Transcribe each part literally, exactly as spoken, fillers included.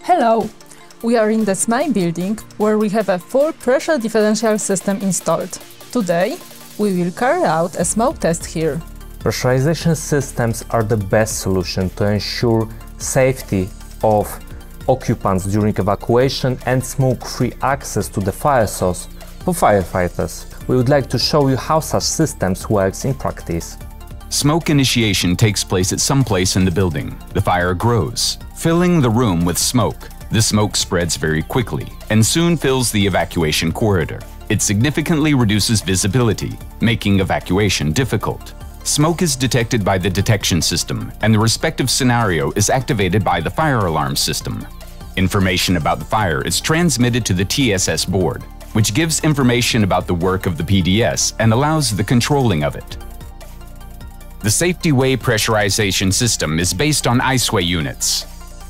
Hello! We are in the Smay building, where we have a full pressure differential system installed. Today, we will carry out a smoke test here. Pressurization systems are the best solution to ensure safety of occupants during evacuation and smoke-free access to the fire source for firefighters. We would like to show you how such systems works in practice. Smoke initiation takes place at some place in the building. The fire grows, filling the room with smoke. The smoke spreads very quickly and soon fills the evacuation corridor. It significantly reduces visibility, making evacuation difficult. Smoke is detected by the detection system, and the respective scenario is activated by the fire alarm system. Information about the fire is transmitted to the T S S board, which gives information about the work of the P D S and allows the controlling of it. The SafetyWay pressurization system is based on iSWAY units.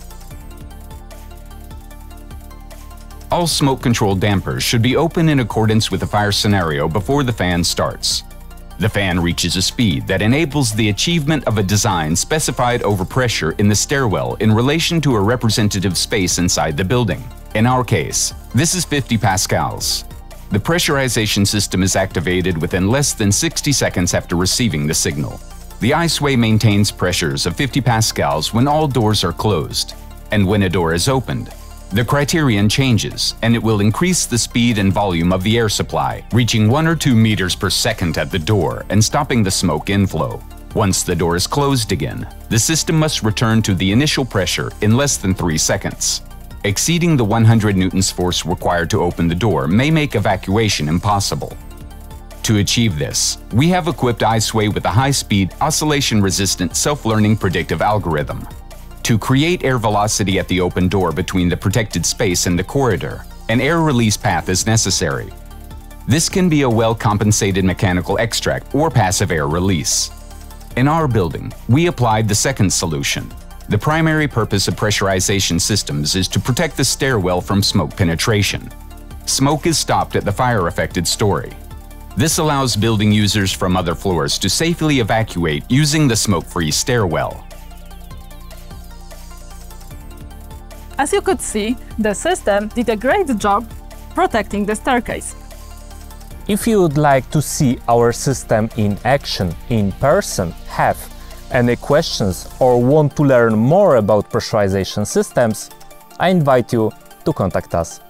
All smoke-controlled dampers should be open in accordance with the fire scenario before the fan starts. The fan reaches a speed that enables the achievement of a design specified over pressure in the stairwell in relation to a representative space inside the building. In our case, this is fifty pascals. The pressurization system is activated within less than sixty seconds after receiving the signal. The iSWAY maintains pressures of fifty pascals when all doors are closed, and when a door is opened, the criterion changes, and it will increase the speed and volume of the air supply, reaching one or two meters per second at the door and stopping the smoke inflow. Once the door is closed again, the system must return to the initial pressure in less than three seconds. Exceeding the one hundred newtons force required to open the door may make evacuation impossible. To achieve this, we have equipped iSWAY with a high-speed, oscillation-resistant, self-learning predictive algorithm. To create air velocity at the open door between the protected space and the corridor, an air release path is necessary. This can be a well-compensated mechanical extract or passive air release. In our building, we applied the second solution. The primary purpose of pressurization systems is to protect the stairwell from smoke penetration. Smoke is stopped at the fire-affected story. This allows building users from other floors to safely evacuate using the smoke-free stairwell. As you could see, the system did a great job protecting the staircase. If you would like to see our system in action in person, have any questions or want to learn more about pressurization systems, I invite you to contact us.